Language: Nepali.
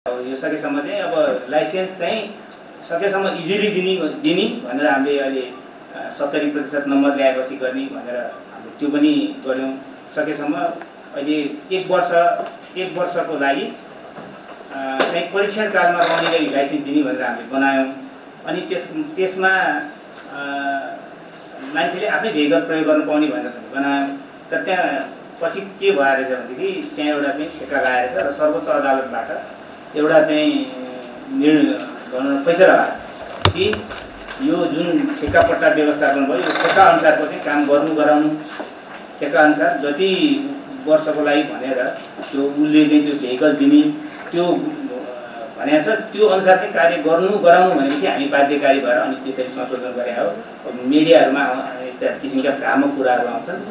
यो सकेसम्म चाहिँ अब लाइसेन्स चाहिँ सकेसम्म इजिली दिने भनेर हामीले अहिले 70% नम्बर ल्याएपछि गर्ने भनेर हामीले त्यो पनि गर्यौं। सकेसम्म अहिले एक वर्षको लागि चाहिँ परीक्षण कालमा पाउने गरी लाइसेन्स दिने भनेर हामीले बनायौं। अनि त्यसमा मान्छेले आफ्नै भेहिकल प्रयोग गर्न पाउने भनेर बनायौं। तर त्यहाँ पछि के भएर छ भनेदेखि त्यहाँ एउटा चाहिँ ठेक्का लागेको छ र सर्वोच्च अदालतबाट एउटा चाहिँ निर्णय गर्न फैसला भएको छ कि यो जुन ठेक्का पट्टा व्यवस्थापन भयो यो ठेक्का अनुसारको चाहिँ काम गर्नु गराउनु, ठेक्का अनुसार जति वर्षको लागि भनेर त्यो उसले चाहिँ त्यो भेहिकल दिने त्यो भनेको छ त्यो अनुसार चाहिँ कार्य गर्नु गराउनु भनेपछि हामी बाध्यकारी भएर अनि त्यसरी संशोधन गरे हो। मिडियाहरूमा यस्ता किसिमका भ्रामक कुराहरू आउँछन्।